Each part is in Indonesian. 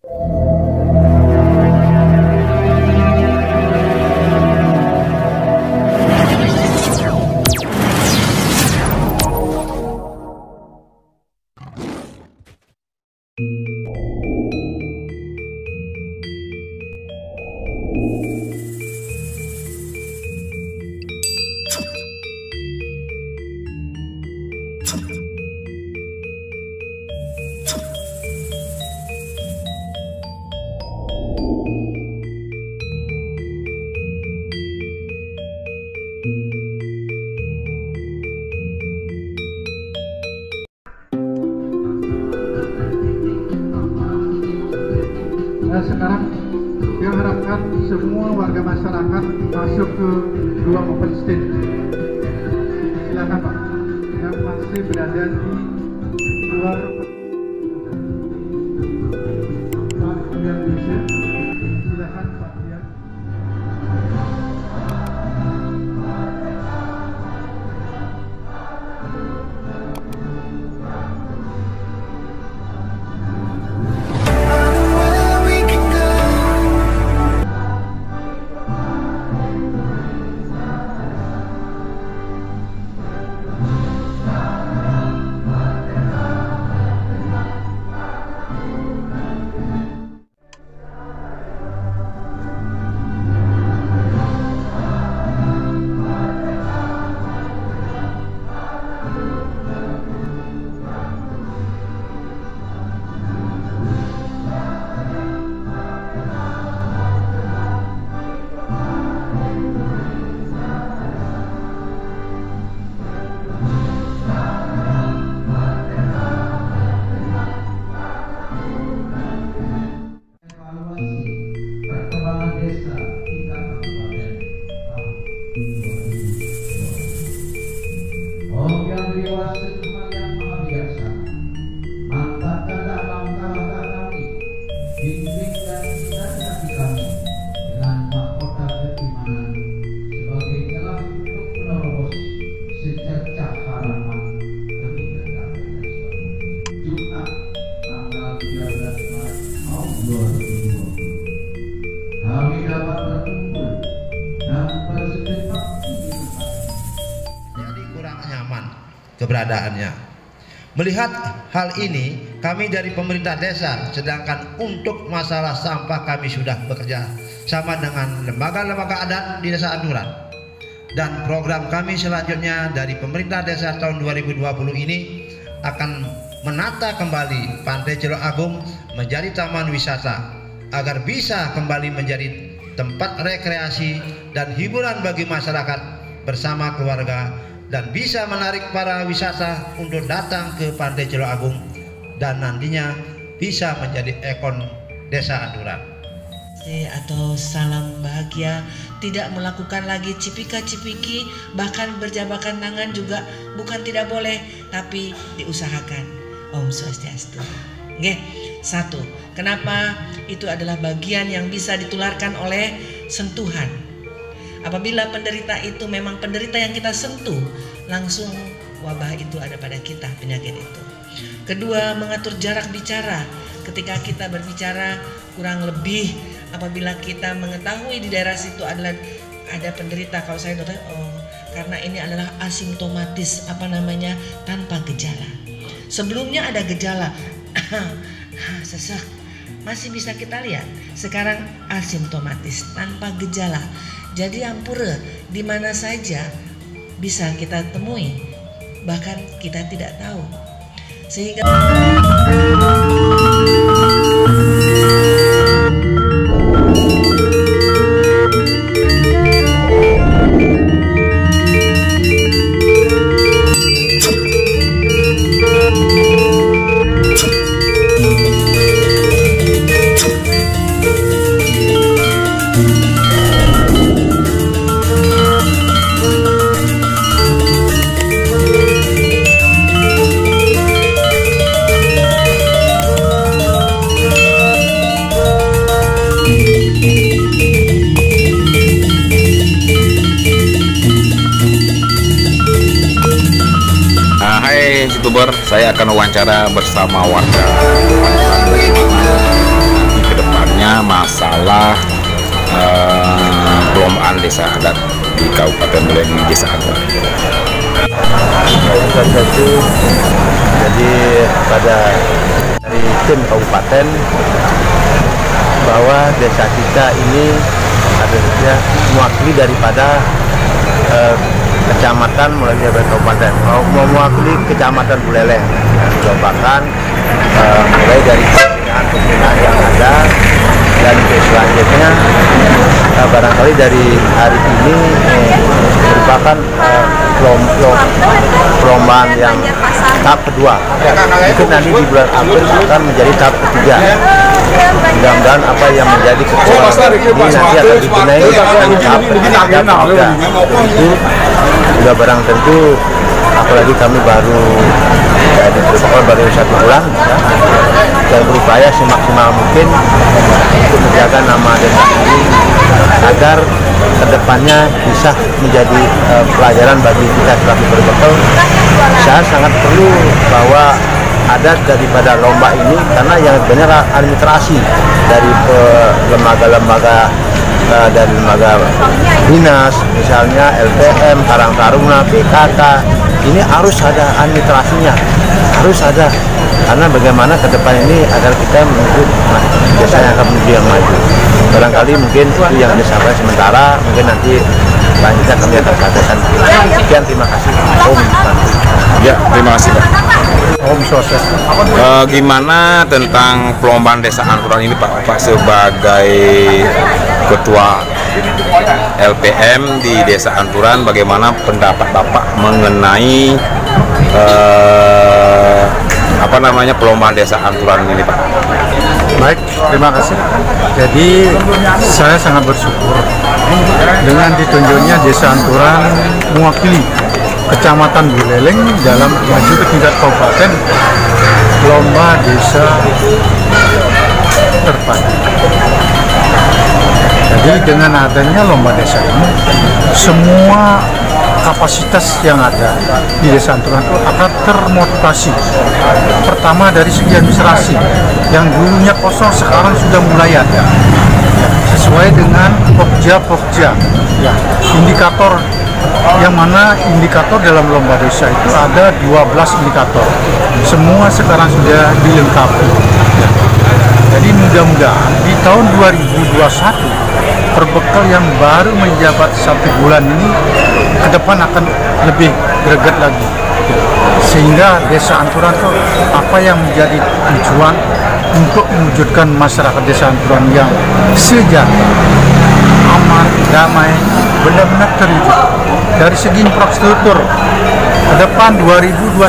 Sekarang kita harapkan semua warga masyarakat masuk ke ruang open stage. Silakan Pak, yang masih berada di luar Pak Dian Yusuf, silakan Pak Dian. Kami dapat berkumpul dan bersedekat. Jadi kurang nyaman keberadaannya. Melihat hal ini, kami dari pemerintah desa, sedangkan untuk masalah sampah kami sudah bekerja sama dengan lembaga-lembaga adat di Desa Anduran. Dan program kami selanjutnya dari pemerintah desa tahun 2020 ini akan menata kembali Pantai Celok Agung menjadi taman wisata agar bisa kembali menjadi tempat rekreasi dan hiburan bagi masyarakat bersama keluarga dan bisa menarik para wisata untuk datang ke Pantai Celok Agung dan nantinya bisa menjadi ikon Desa Anduran. Atau salam bahagia, tidak melakukan lagi cipika-cipiki, bahkan berjabakan tangan juga bukan tidak boleh, tapi diusahakan. Om Swastiastu. Oke, satu, kenapa itu adalah bagian yang bisa ditularkan oleh sentuhan. Apabila penderita itu memang penderita yang kita sentuh, langsung wabah itu ada pada kita, penyakit itu. Kedua, mengatur jarak bicara. Ketika kita berbicara, kurang lebih apabila kita mengetahui di daerah situ adalah ada penderita, kalau saya dokter, karena ini adalah asimptomatis, tanpa gejala. Sebelumnya ada gejala, sesak, masih bisa kita lihat. Sekarang asimptomatis, tanpa gejala. Jadi ampura di mana saja bisa kita temui, bahkan kita tidak tahu. Sehingga YouTuber, saya akan wawancara bersama warga perlombaan desa adat di Kabupaten Buleleng Desa Anturan. Jadi pada dari tim kabupaten bahwa desa kita ini adalah mewakili daripada kecamatan mulai dari kabupaten, mewakili kecamatan Buleleng, dilombakan mulai dari pembinaan yang ada, dan selanjutnya barangkali dari hari ini merupakan perlombaan yang tahap kedua. Itu nanti di bulan April akan menjadi tahap ketiga. Mudah-mudahan apa yang menjadi kekuatan ini nanti akan dibenahi di tahap ketiga. Itu sudah barang tentu, apalagi kami baru baru 1 bulan ya, dan berupaya semaksimal mungkin untuk menjaga nama desa ini agar kedepannya bisa menjadi pelajaran bagi kita sebagai berbekal. Saya sangat perlu bahwa ada daripada lomba ini, karena yang benar administrasi dari lembaga-lembaga dan lembaga dinas, misalnya LPM, Karang Taruna, PKK, ini harus ada administrasinya, harus ada, karena bagaimana ke depan ini agar kita menuju desa yang akan menuju yang maju. Barangkali mungkin itu yang disampaikan sementara, mungkin nanti lanjutnya kami akan sampaikan. Sekian, terima kasih. Om Santi. Ya, terima kasih Pak. Om Swastiastu. Gimana tentang perlombaan desa Anturan ini Pak? Pak sebagai ketua LPM di desa Anturan, bagaimana pendapat Bapak mengenai perlombaan desa Anturan ini Pak? Baik, terima kasih. Jadi saya sangat bersyukur dengan ditunjuknya desa Anturan mewakili Kecamatan Buleleng dalam maju ke tingkat kabupaten lomba desa terpadu. Jadi dengan adanya lomba desa ini, semua kapasitas yang ada di desa Anturan itu akan termotivasi. Pertama dari segi administrasi, yang dulunya kosong sekarang sudah mulai ada, sesuai dengan pokja ya, indikator, yang mana indikator dalam lomba desa itu ada 12 indikator, semua sekarang sudah dilengkapi ya. Jadi mudah-mudahan di tahun 2021 perbekal yang baru menjabat 1 bulan ini ke depan akan lebih greget lagi, sehingga desa Anturan itu apa yang menjadi tujuan untuk mewujudkan masyarakat desa Anturan yang sejahtera, aman, damai, benar-benar terwujud. Dari segi infrastruktur ke depan 2021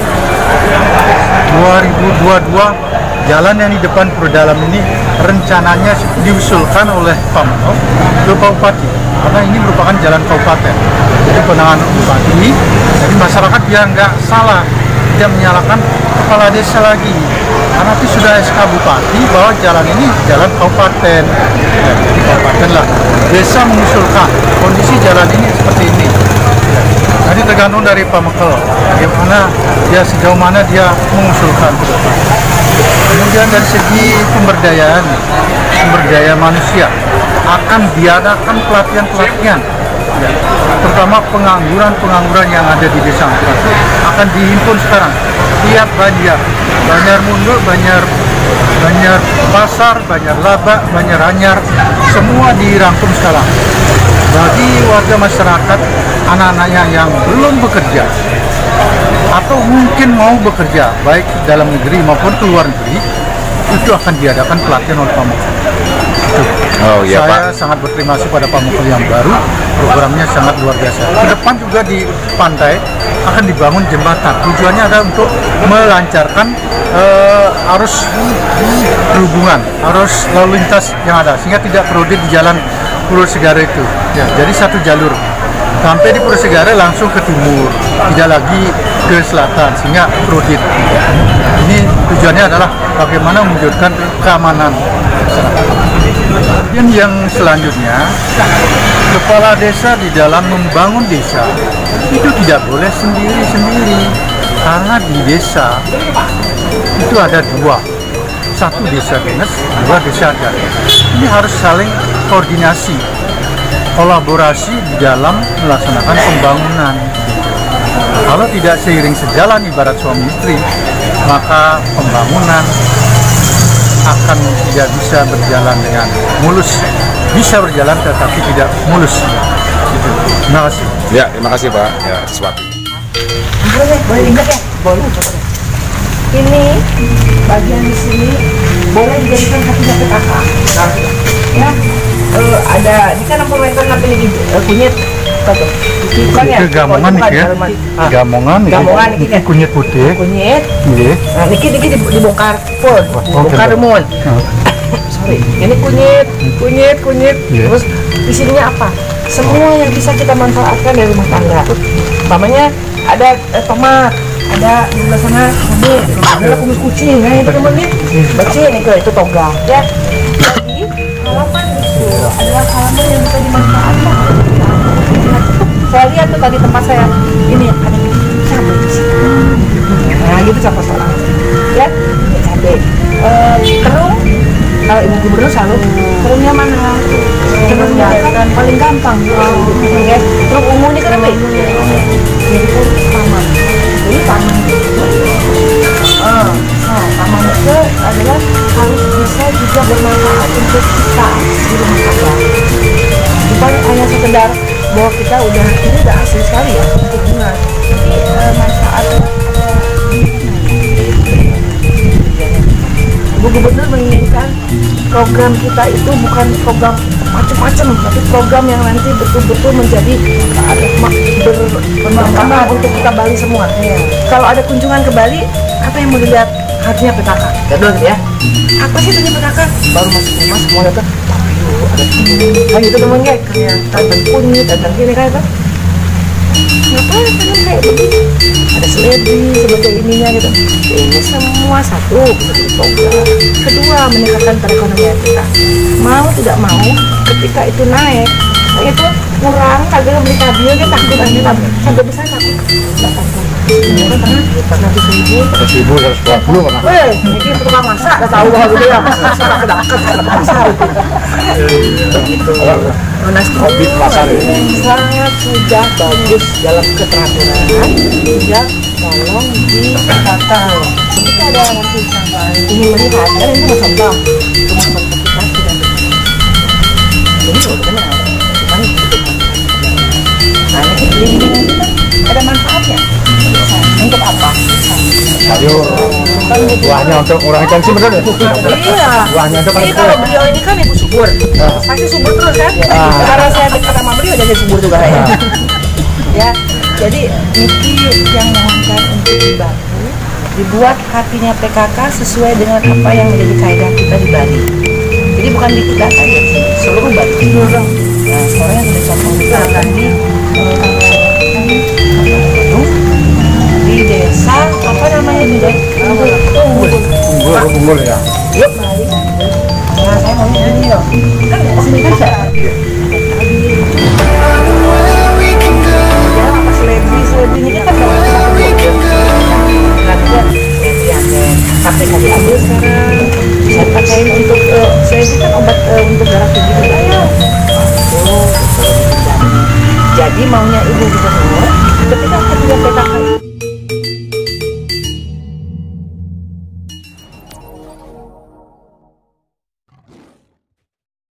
2022, jalan yang di depan Perdalam ini rencananya diusulkan oleh Pak Menko ke Bupati, karena ini merupakan jalan kabupaten. Jadi penanganan Bupati, jadi masyarakat biar nggak salah, tidak menyalahkan kepala desa lagi, karena itu sudah SK Bupati bahwa jalan ini jalan kabupaten. Ya, jadi kabupaten lah, desa mengusulkan kondisi jalan ini seperti ini. Jadi tergantung dari Pak Menko, bagaimana dia, sejauh mana dia mengusulkan ke depan. Kemudian dari segi pemberdayaan, sumber daya manusia, akan diadakan pelatihan-pelatihan, ya, terutama pengangguran yang ada di desa Anturan akan dihimpun sekarang. Tiap Banjar Mundo, Banjar Pasar, Banjar Laba, Banjar Anyar, semua dirangkum sekarang. Bagi warga masyarakat, anak-anaknya yang belum bekerja atau mungkin mau bekerja, baik dalam negeri maupun ke luar negeri, itu akan diadakan pelatihan oleh Pak Menko. Oh iya Saya Pak. sangat berterima kasih pada Pak Menko yang baru, programnya sangat luar biasa. Ke depan juga di pantai akan dibangun jembatan. Tujuannya adalah untuk melancarkan arus perhubungan, arus lalu lintas yang ada, sehingga tidak krodit di jalan Pulau Segara itu. Ya, jadi satu jalur sampai di Pulau Segara langsung ke timur, tidak lagi ke selatan, sehingga krodit. Ini tujuannya adalah bagaimana mewujudkan keamanan masyarakat. Dan yang selanjutnya, kepala desa di dalam membangun desa itu tidak boleh sendiri-sendiri, karena di desa itu ada dua, satu desa dinas, dua desa adat. Ini harus saling koordinasi, kolaborasi di dalam melaksanakan pembangunan. Kalau tidak seiring sejalan ibarat suami istri, maka pembangunan akan tidak bisa berjalan dengan mulus. Bisa berjalan tetapi tidak mulus. Gitu. Terima kasih. Ya, terima kasih Pak. Ya, sesuatu. Boleh injak ya? Boleh, coba deh. Ini bagian di sini boleh dijadikan kakinya PKK. Ya, ada ini kan pemerintah tapi ini kunyit. Bukan ya? Gamongan nih ya. Gamongan ini kunyit putih. Kunyit. Iya. Nah, niki dibongkar full. Dibongkar remun. Sorry. Ini kunyit. Yeah. Terus di sininya apa? Semua yang bisa kita manfaatkan dari rumah tangga. Umpamanya ada tomat, ada di sebelah sana ada kumis kucing, nah itu temennya bacin itu toga ya. Jadi halaman itu adalah halaman yang bisa dimanfaatkan. Saya lihat tuh tadi tempat saya ini ada cabai di sini. Nah gitu salah ya, cabai. Terung, kalau ibu gubernur selalu terungnya mana? Terungnya kan paling gampang. Ya, terung ungu ini kenapa? Jadi taman. Jadi taman taman itu adalah harus bisa juga bermanfaat untuk kita di rumah tangga. Bukan hanya sekedar bahwa kita udah ini udah asli sekali ya untuk bunga. Tapi manfaatnya Ibu Gubernur menginginkan program kita itu bukan program macam-macam, tapi program yang nanti betul-betul menjadi bermanfaat untuk kita Bali semua. Kalau ada kunjungan ke Bali, apa yang mau dilihat? Harusnya PKK. Ya. Apa sih itu PKK? Baru masuk rumah semua ada kan gitu temennya kayak tangan kunyit, tangan gini kan itu. Ngapain tangan kayak begini? Ada seledri sebagai ininya gitu. Ini semua satu program. Kedua, meningkatkan perekonomian kita. Mau tidak mau, ketika itu naik, itu kurang kagak beli kabil kan takut aja sampai besar takut. Ini tukang masak, udah tahu bahwa gitu ya. Monas Covid pasar ini sangat sudah bagus dalam keteraturan, tidak tolong ditata. Kita ada nanti sampai ingin melihat dan itu contoh rumah kita sudah ini sudah benar, cuman itu nah ini ada manfaatnya. Untuk apa? Sayur. Buahnya untuk mengurangi tensi benar ya? Iya. Buahnya untuk jadi kalau beliau ini kan ibu subur, pasti subur terus kan? Karena saya dekat sama beliau jadi subur juga ya. Ya, jadi Niki yang mengangkat untuk dibantu, dibuat hatinya PKK sesuai dengan apa yang menjadi kaidah kita di Bali. Jadi bukan di kita saja, seluruh Bali. Nah, sekarang yang sudah contoh kita akan di desa apa namanya di desa Unggul ya. Yuk balik. Nah saya mau ini loh. Kan sini kan saya. Ya pas selebri ini kan tapi nggak diambil sekarang. Saya pakai untuk selebri kan obat untuk darah tinggi juga ya. Jadi maunya ibu gubernur ketika PKK